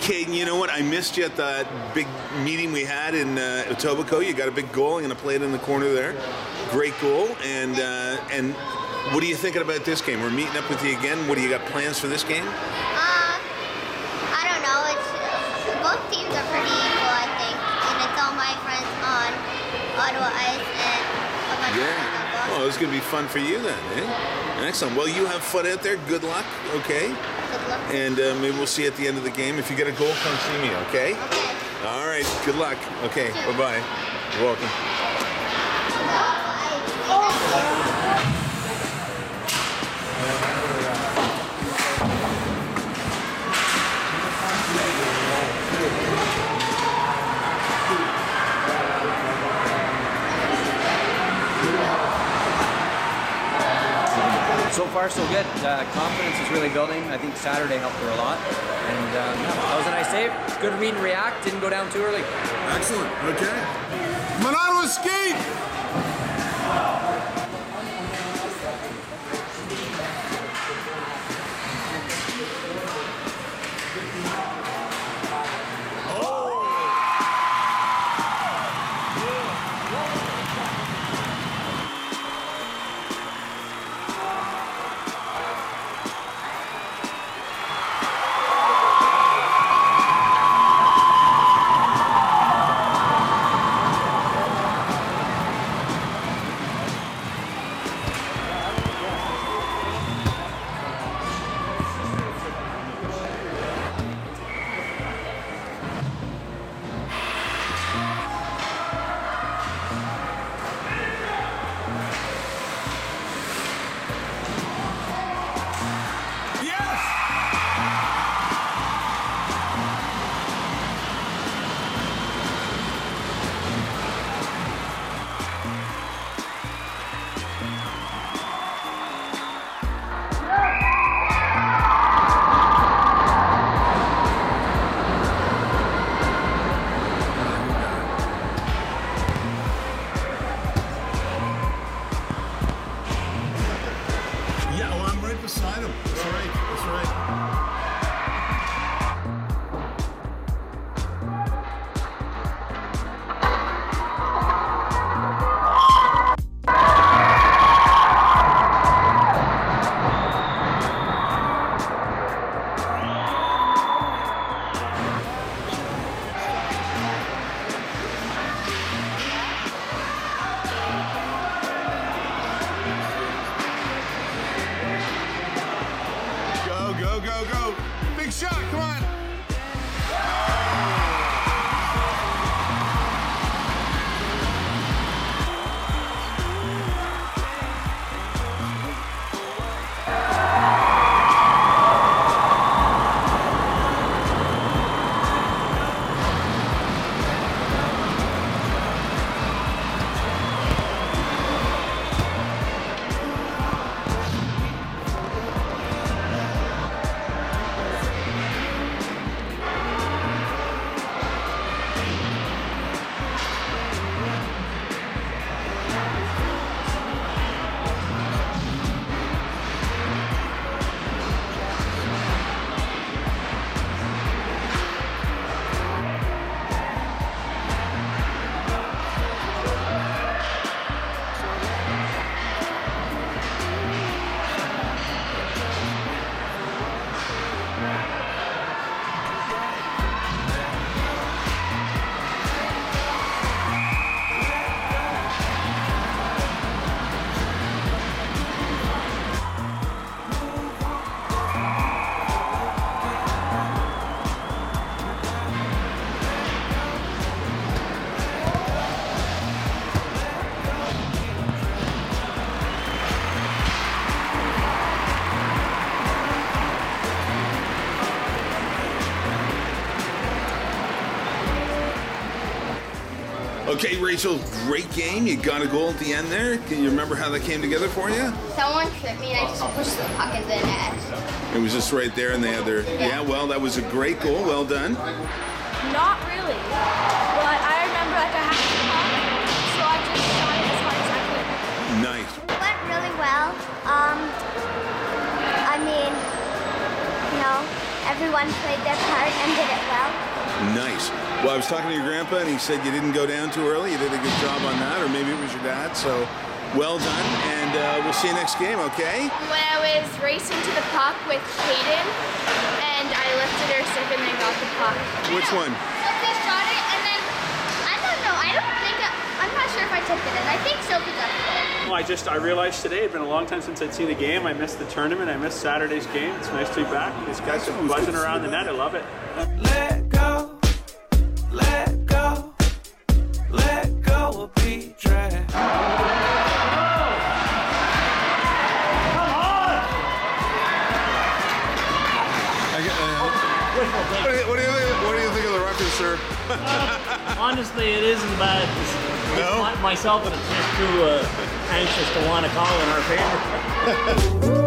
Caden, you know what? I missed you at that big meeting we had in Etobicoke. You got a big goal. I'm going to play it in the corner there. Great goal. And what are you thinking about this game? We're meeting up with you again. What do you got plans for this game? I don't know. Both teams are pretty equal, I think. And it's all my friends on Ottawa Ice and a bunch of people. Well, it's going to be fun for you then, eh? Excellent. Well, you have fun out there. Good luck, okay? Good luck. And maybe we'll see you at the end of the game. If you get a goal, come see me, okay? Okay. All right. Good luck. Okay. Bye-bye. You're welcome. So far, so good. Confidence is really building. I think Saturday helped her a lot. And that was a nice save. Good read and react. Didn't go down too early. Excellent. Okay. Come on, Ottawa, skate! Beside him. That's right. That's right. Go. Big shot, come on. Okay, Rachel, great game. You got a goal at the end there. Can you remember how that came together for you? Someone tripped me and I just pushed the puck in the net. It was just right there and they had their... Yeah, well, that was a great goal. Well done. Not really, but I remember like I had the puck, so I just shot it as hard as I could. Nice. It went really well. I mean, everyone played their part and did it well. Nice. Well, I was talking to your grandpa, and he said you didn't go down too early. You did a good job on that, or maybe it was your dad. So, well done, and we'll see you next game, okay? When I was racing to the puck with Hayden, and I lifted her stick and then got the puck. Which one? Sophie shot it, and then I don't know. I'm not sure if I tipped it in. I think Sophie got it. Well, I realized today it'd been a long time since I'd seen a game. I missed the tournament. I missed Saturday's game. It's nice to be back. These guys are buzzing around the net. I love it. Let go, let go, let go of Pete Drag. What do you think of the record, sir? Honestly, it isn't bad. No? Myself and it's just too anxious to want to call in our favor.